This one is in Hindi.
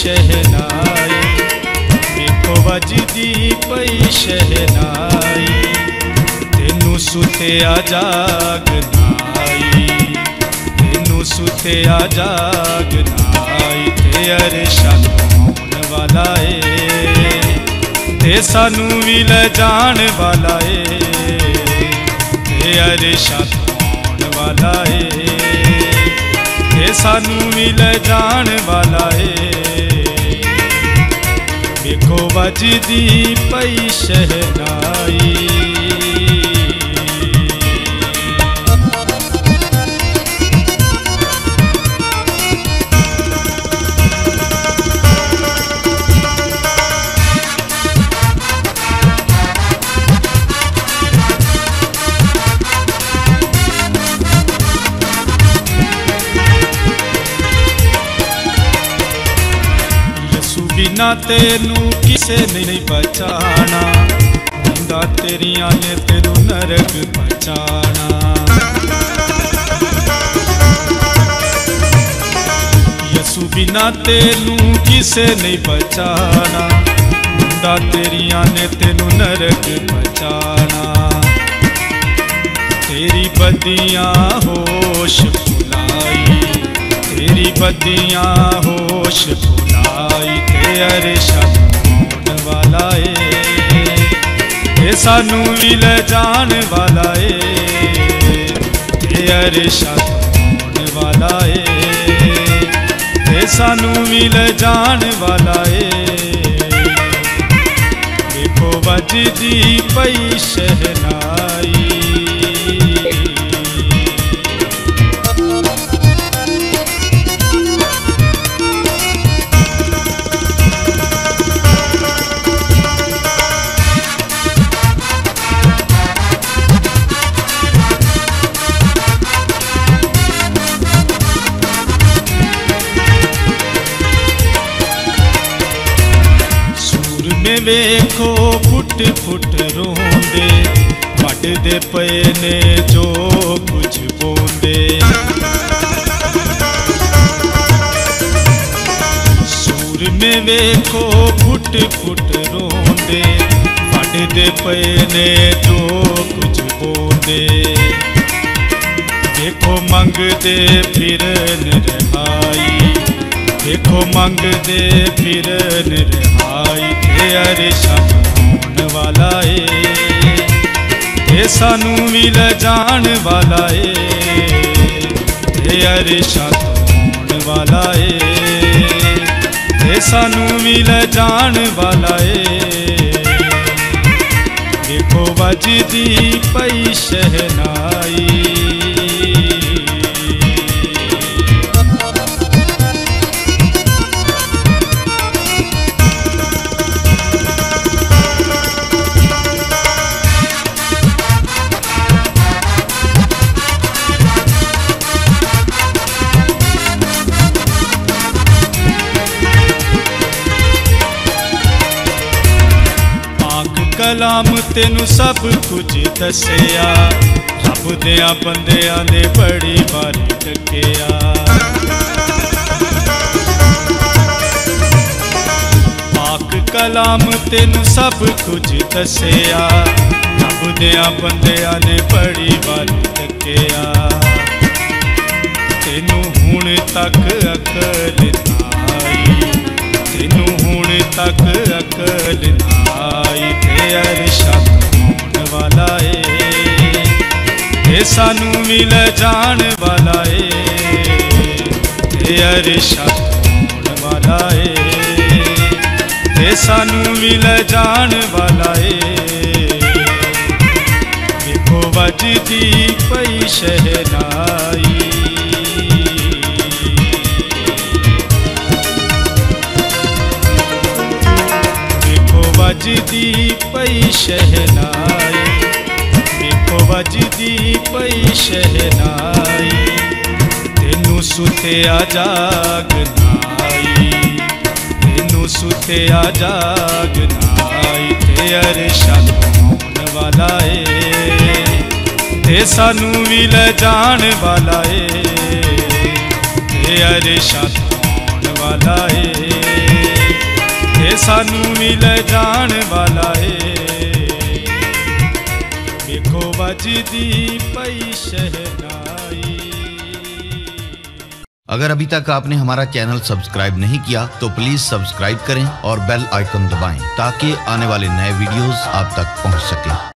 शहनाई, देखो वजदी पई शहनाई, तेनू सुतिया जागनाई, तेनू सुतिया जागनाई, ते अरशा आउण वाला है, ते सानू भी ले जाण वाला है, ते अरशा आउण वाला है, ते सानू भी ले जाण वाला है, देखो वजदी पई शहनाई। बिना तेनू किसे नहीं बचाना, बंदा तेरिया ने तेनू नरक बचाना। यसू बिना तेनू किसे नहीं बचाना, बंदा तेरिया ने तेनू नरक बचाना। तेरी बदियां होश भुलाई, तेरी बदियां होश भुलाई, ते अरशा आउण वाला है, ते सानू भी ले जाण वाला है, ते अरशा आउण वाला है, ते सानू भी ले जाण वाला है, देखो वजदी पई शहनाई। वेखो फुट फुट रोंदे, वड्डदे पए ने जो कुछ बोंदे। सूर में वेखो फुट फुट रोंदे, वड्डदे पए ने जो कुछ बोंदे। देखो मंगदे फिरन रिहाई, देखो मंगदे फिरन रिहाई, ते अरशा आउण वाला है, ते सानू भी ले जाण वाला है, ते अरशा आउण वाला है, ते सानू भी ले जाण वाला है, देखो वजदी पई शहनाई। कलाम तेनू सब कुछ दसिया, रब दिया बंदियां ने बड़ी बारी टकिया। पाक कलाम तेनू सब कुछ दसिया, रब दिया बंदियां ने बड़ी बारी टकिया। तेनू हुण तक अकल ना आई, तेनू हुण तक अकल ना आई, ते अरशा आउण वाला है, ते सानू भी ले जाण वाला है, ते अरशा आउण वाला है, ते सानू भी ले जाण वाला है, देखो वजदी पई शहनाई। वजदी पई शहनाई, देखो वजदी पई शहनाई, तेनू सुतिया जागनाई, तेनू सुतिया जागनाई, ते अरशा आउण वाला है, ते सानू भी ले जाण वाला है, ते अरशा आउण वाला है, ते सानू भी ले जान वाला है। देखो बजदी पई शहनाई। अगर अभी तक आपने हमारा चैनल सब्सक्राइब नहीं किया तो प्लीज सब्सक्राइब करें और बेल आइकन दबाएं ताकि आने वाले नए वीडियोस आप तक पहुंच सकें।